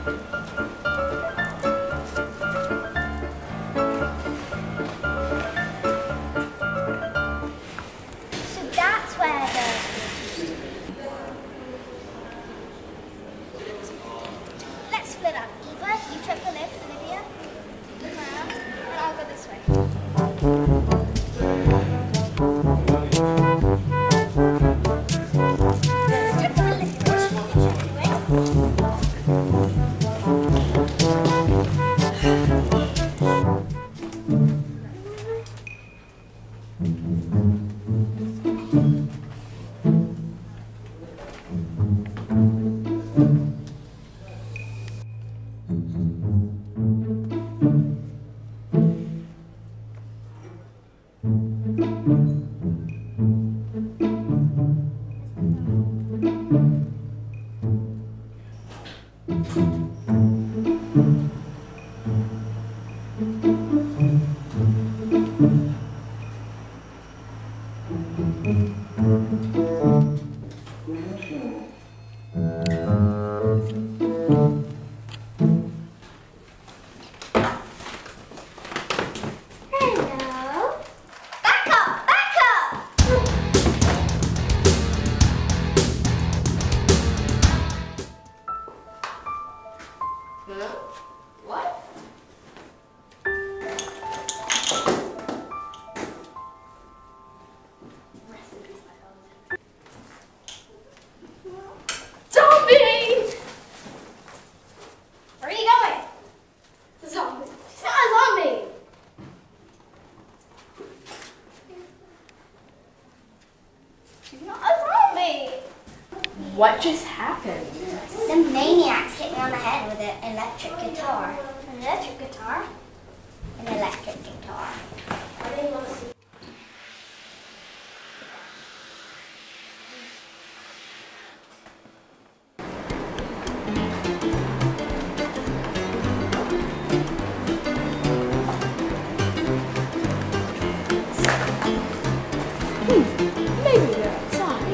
So that's where the used to be. Let's split up. Eva, you take the left, Olivia. Look around, and I'll go this way. What? Zombie! Where are you going? Zombie. It's not a zombie. She's not a zombie. What just happened? Some maniacs hit me on the head with an electric guitar. An electric guitar? An electric guitar. Maybe they're outside.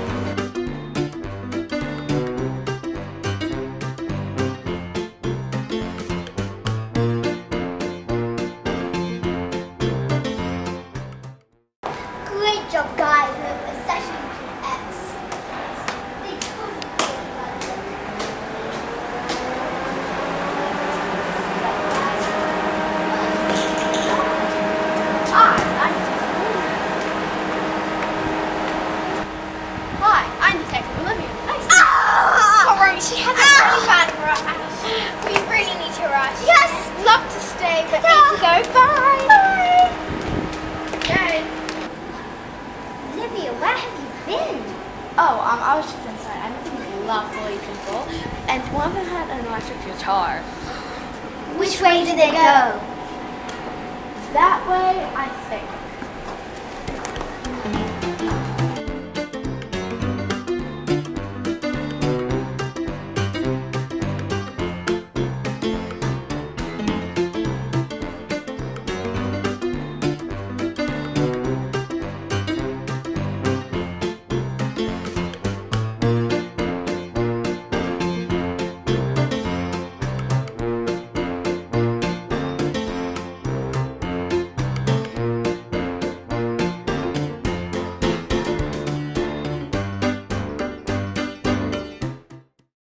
Great job, guys. The session X. They totally Hi, I'm Detective Olivia. Nice. Sorry, she has a really bad rush. We really need to rush. Yes, love to stay, but need to go. Bye. Bye. Okay. Olivia, where have you been? Oh, I was just inside. I met these lovely people, and one of them had an electric guitar. Which way did they go? That way, I think.